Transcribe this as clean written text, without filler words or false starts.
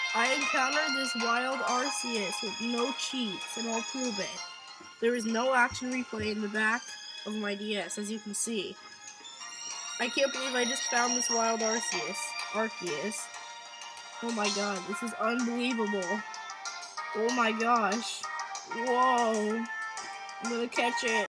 I encountered this wild Arceus with no cheats, and I'll prove it. There is no action replay in the back of my DS, as you can see. I can't believe I just found this wild Arceus. Oh my god, this is unbelievable. Oh my gosh. Whoa. I'm gonna catch it.